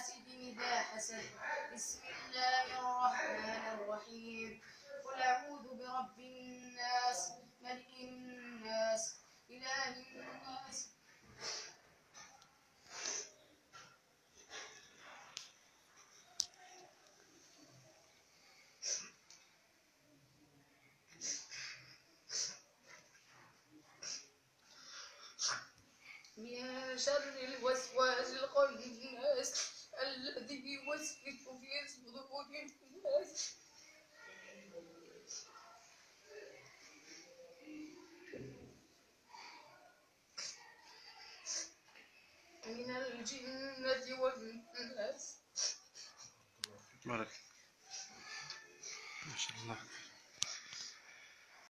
حاسد إذا حسد. بسم الله الرحمن الرحيم. قل أعوذ برب الناس ملك الناس إله الناس. من شر الوسواس الخناس الذي يوسوس في صدور الناس. من الجنة والناس.